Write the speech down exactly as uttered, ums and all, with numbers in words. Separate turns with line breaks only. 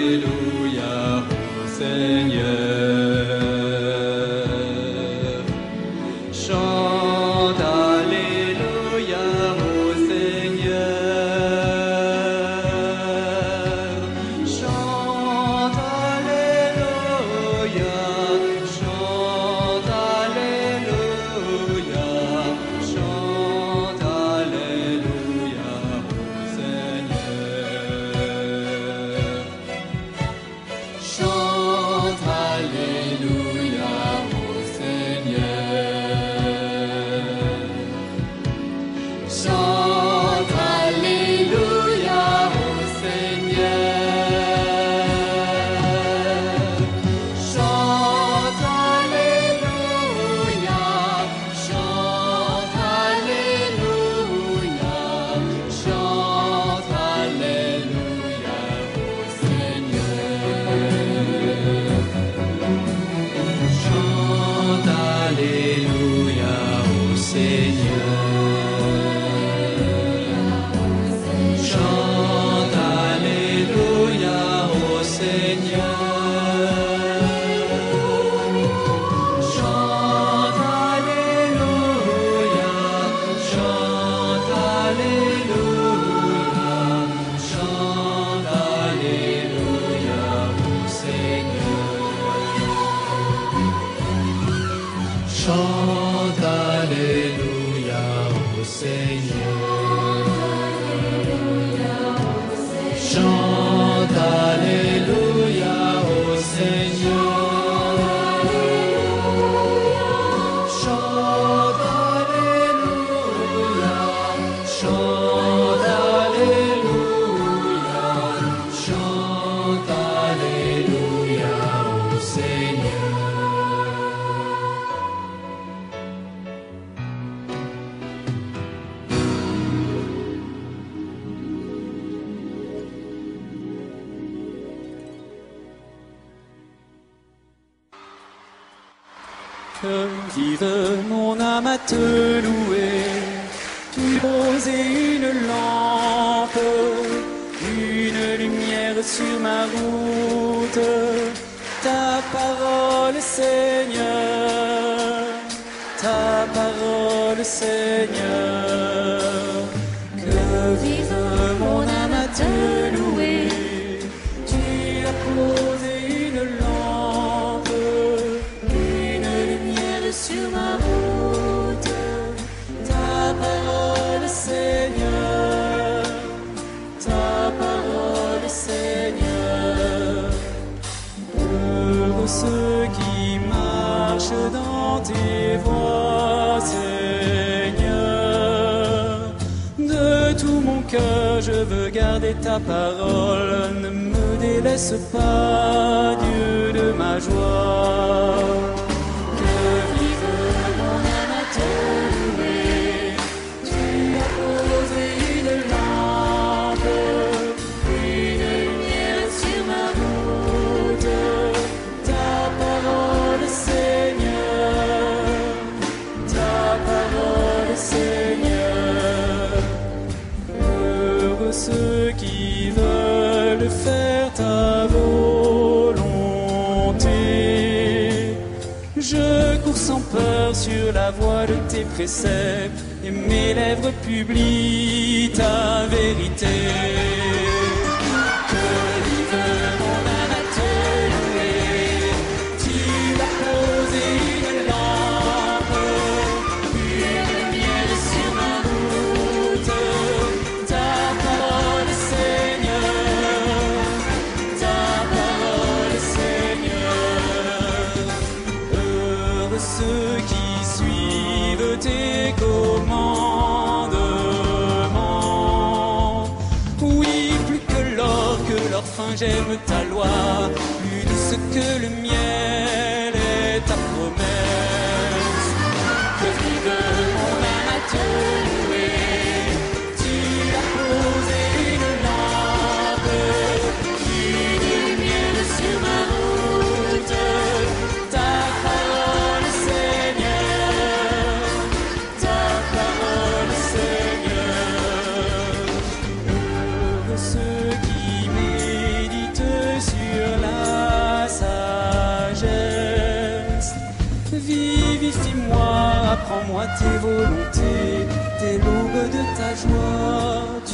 Alléluia au Seigneur. Chante Alléluia au Seigneur. Chante Alléluia. Chante Alléluia. Chante Alléluia au Seigneur. Chante Alléluia au Seigneur. Chante Alléluia au Seigneur. Chante Alléluia. Chante Alléluia. Chante Alléluia au Seigneur. Chante Alléluia au Seigneur. Chante Alléluia au Seigneur. Chante Alléluia. Chante Alléluia. Chante Alléluia au Seigneur. Chante Alléluia au Seigneur. Chante Alléluia au Seigneur. Chante Alléluia. Chante Alléluia. Chante Alléluia au Seigneur.
Que vive mon âme à te louer, tu posais une lampe, une lumière sur ma route, ta parole Seigneur, ta parole Seigneur. Que vive mon âme à te louer, tu as posé une lampe, une lumière sur ma route, ta parole Seigneur, ta parole Seigneur. Heureux ceux qui marchent dans tes voies, Seigneur. De tout mon cœur, je veux garder ta parole. Ne me délaisse pas, Dieu de ma joie. Que vive mon âme à te louer. Tu as posé une lampe, une lumière sur ma route. Ta parole, Seigneur, ta parole, Seigneur. Heureux ceux qui veulent faire ta volonté. Je cours sans peur sur la voie de tes préceptes et mes lèvres publient ta vérité. Que vive mon âme à te louer. Tu as posé une lampe, une lumière sur ma route. Ta parole, Seigneur, ta parole, Seigneur. Heureux ceux qui suivent tes commandements. Oui, plus que l'or, que leur fin, j'aime ta loi. Plus douce que le miel est ta promesse. Que vive mon âme à te louer. Tu as posé une lampe, une lumière sur ma route. Ta parole, Seigneur, ta parole, Seigneur. Heureux ceux qui méditent sur en moi tes volontés, t'es l'aube de ta joie.